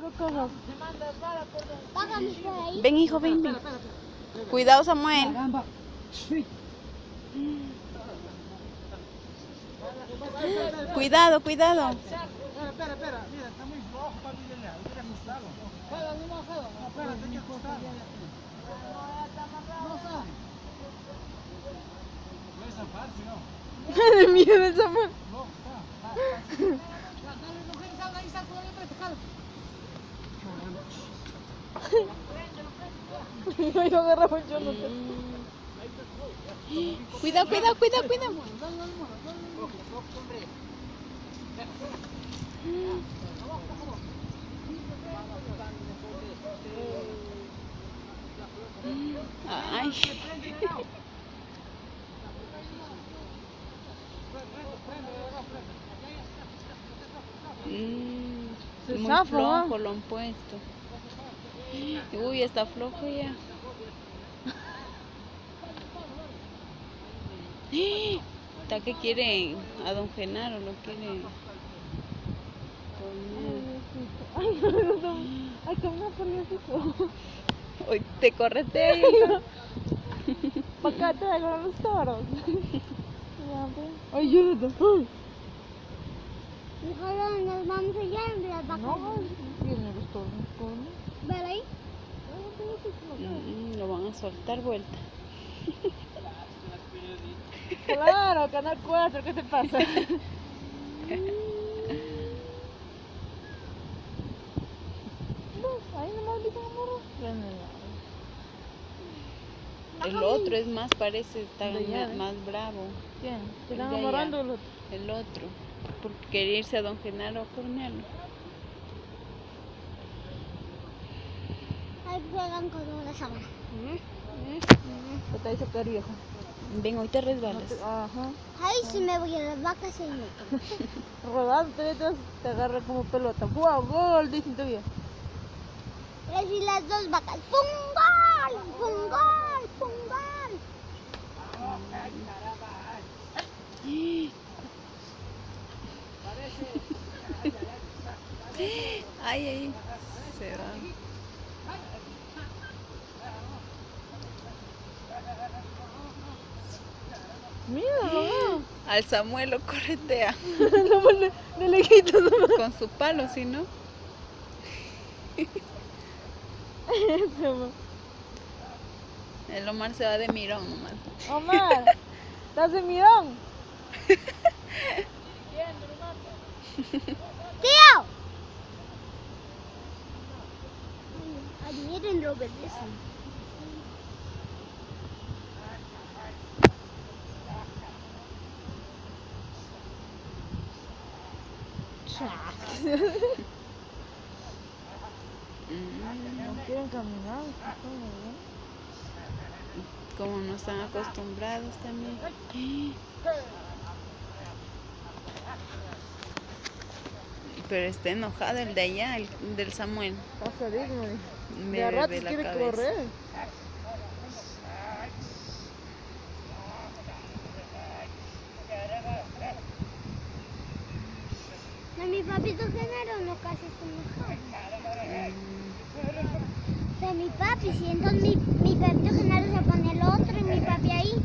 Ven, hijo, ven, ven. Cuidado, Samuel. Cuidado, cuidado. Espera, mira, está muy flojo para mirar. Yo quería ajustarlo. No, espérate, hay que ajustarlo. No sabe. Puede zafarse, ¿no? De miedo el Samuel. No, está. Dale, mujer, salga ahí, salga, prende, jala. Yo agarraba el Jonathan. Cuidado, cuidado, cuidado, cuidado. Ay. Muy flojo lo han puesto. Uy, está flojo ya. Está que quieren a don Genaro, lo quiere poner. Ay, ¿cómo pones hoy te corretea, hija. ¿Para acá te agarran los toros? Ay, Jonathan. Ojalá nos vamos allá en las vacas. No, vienen los toros. ¿Ver ahí? Lo van a soltar vuelta. Claro, Canal 4, ¿qué te pasa? Ahí nomás vi como morro. El otro es más, parece, está más bravo. ¿Quién? ¿Se están amarrando el otro? El otro, porque quería irse a don Genaro a cornearlo. Ahí juegan con una sábana. Te dice que es viejo. Ven, hoy te resbalas. Ajá. Ay, si me voy a las vacas y me Rodando, te agarra como pelota. ¡Wow! ¡Gol! Dicen todavía. Y las dos vacas. ¡Pum! ¡Gol! ¡Pum! ¡Gol! ¡Pum! ¡Gol! Ay, ay. Se va. Míralo. Al Samuel lo corretea. De lejitos nomás. Con su palo, si no. El Omar se va de mirón nomás. Omar, ¿estás de mirón? ¡Tío! Admiren lo obedecen. No quieren caminar. Como no están acostumbrados también. Pero está enojado el de allá, el del Samuel. De ratos quiere correr. No, mi papito Genaro no casi está enojado. O sea, mi papi, si entonces mi papito Genaro se pone el otro y mi papi ahí.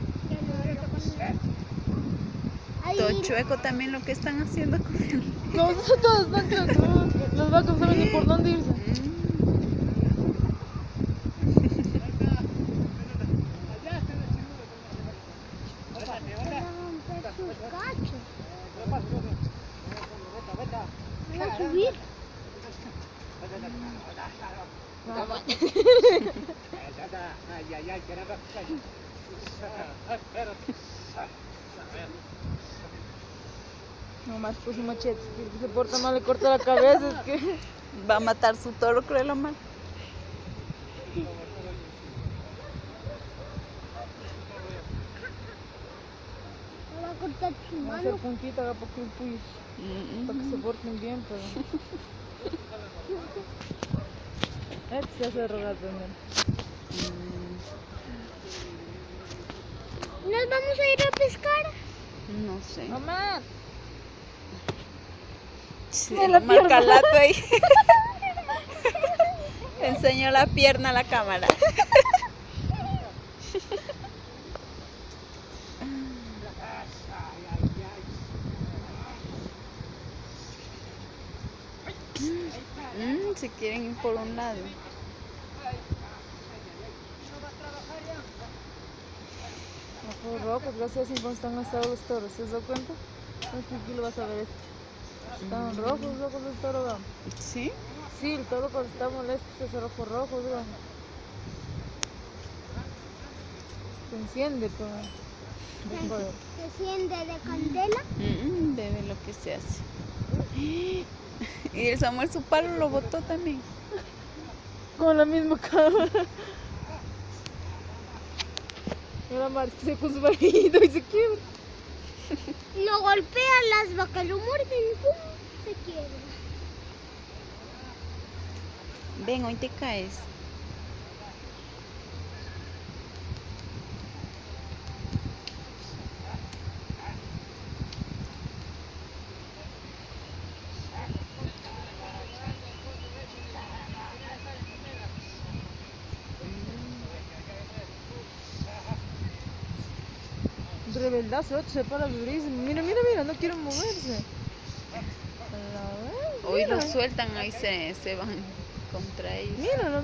Todo chueco también lo que están haciendo con él. No, todos están chuecos. Los vacas no saben ni por dónde irse. ¿Van a subir? Nomás puso machete, si se porta mal le corta la cabeza, es que... Va a matar su toro, creo el Omar. Me va a cortar su Va a hacer mano. puntita acá para que se porten bien, pero... Este se hace rogar también. ¿Nos vamos a ir a pescar? No sé. ¡Mamá! Sí, el Omar Calato ahí. enseñó la pierna a la cámara. Se quieren ir por un lado. Ojos rojos, gracias a cómo están gastados los toros, ¿se has dado cuenta? Aquí lo vas a ver esto. Están rojos los toros, ¿no? ¿Sí? Sí, el toro cuando está molesto se hace ojos rojos, ¿no? Se enciende, pues. ¿Se enciende de candela? Bebe lo que se hace. Y el Samuel su palo lo botó también. Con la misma cámara. Y la Marcia con su varito y se quiebra. Lo golpean las vacas, lo muerden y ¡pum! Se quiebra. Ven, hoy te caes. Rebeldazo, se para durísimo. Mira, no quiero moverse. Hoy lo sueltan, ahí se van contra ellos. Míralo.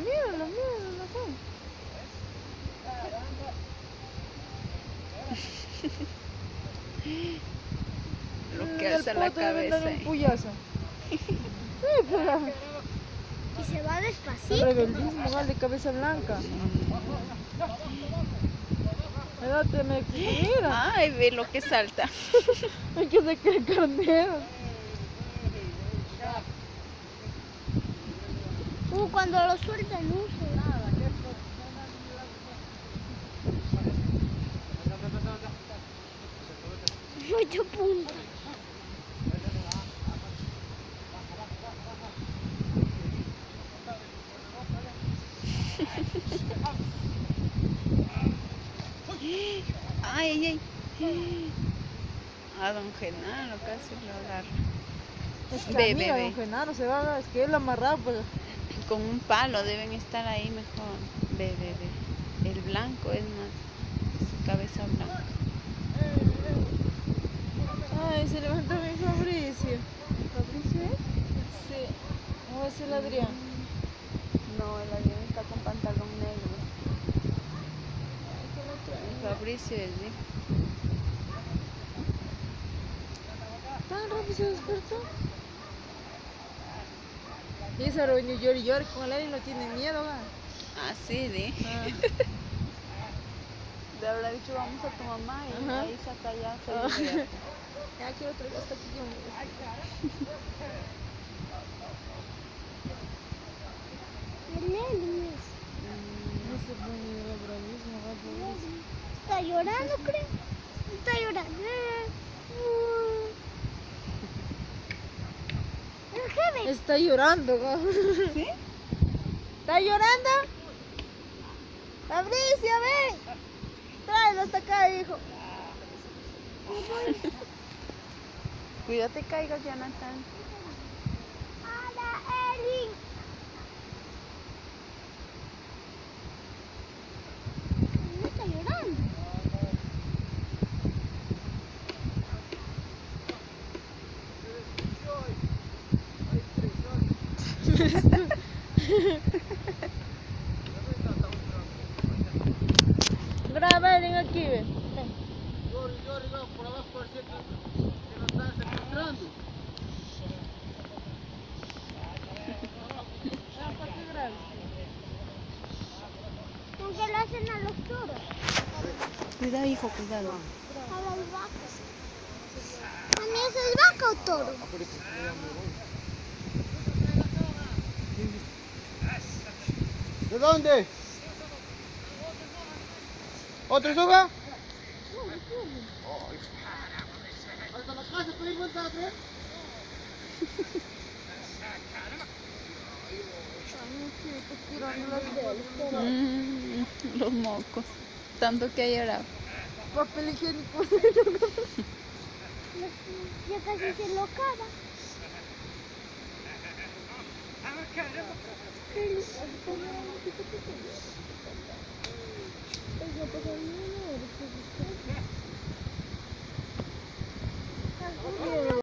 Lo que alza la cabeza. Un puyazo. Sí, pero... Y se va El despacito. rebeldismo, mal de cabeza blanca. Mira. Ay, ve lo que salta. Hay que sacar carnero. Cuando lo sueltan, no se nada. Mucho punto. Ay. A don Genaro casi lo agarra. Es que mira, don Genaro se va, es que él amarrado, pues. Con un palo deben estar ahí mejor. Ve. El blanco es más su cabeza blanca. Ay, se levantó mi Fabricio. ¿Fabricio es? Sí. ¿O es el Adrián? No, el Adrián está con pantalón negro. El Fabricio es, ¿sí? ¿Tan rápido se despertó? Y esa reunión llori con él y no tiene miedo, ¿verdad? Ah, sí, ¿sí? Le habrá dicho vamos a tu mamá y ahí saca ya. Ya quiero otra vez hasta aquí conmigo. No se pone de bravísimo, bravísimo. Está llorando, creo. Está llorando. Está llorando, ¿no? ¿Sí? ¿Está llorando? Fabricio, ven. Tráelo hasta acá, hijo. Cuídate caigas, Jonathan. ¡Hola, Eli! No está llorando. Graba, ven aquí, ven. Llori, por abajo parecía que nos estaban secuestrando. ¿Con qué le hacen a los toros? Cuidado, hijo, cuidado. A las vacas. ¿A mí eso es vaca o toro? ¿De dónde? ¿Otra soga? ¿Hasta la casa puede ir vuelta atrás? Los mocos. Tanto que hay ahora. Papel higiénico. Ya casi se lo acaba. Feliz.